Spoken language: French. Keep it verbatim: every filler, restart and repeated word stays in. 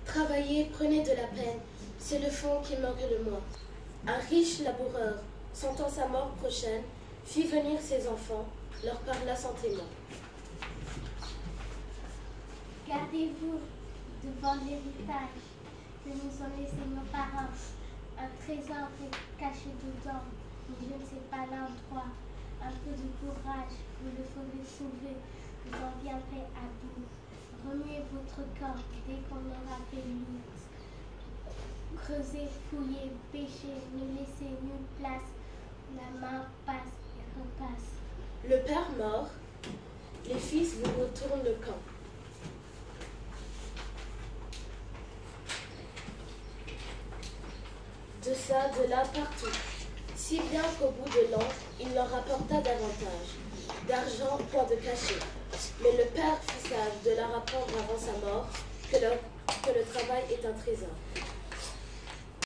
Travaillez, prenez de la peine, c'est le fond qui manque le moins. Un riche laboureur, sentant sa mort prochaine, fit venir ses enfants, leur parla sentiment. Gardez-vous devant l'héritage que nous ont laissé nos parents. Un trésor est caché dedans, mais je ne sais pas l'endroit. Un peu de courage, vous le ferez sauver, vous en viendrez à bout. Remuez votre corps dès qu'on aura fait lutte. Creusez, fouillez, pêchez, ne laissez nulle place. La main passe et repasse. Le père mort, les fils vous retournent le camp. De ça, de là, partout. Si bien qu'au bout de l'an, il leur rapporta davantage. D'argent, point de cachet. Mais le père fit sage de leur apprendre avant sa mort que, leur, que le travail est un trésor.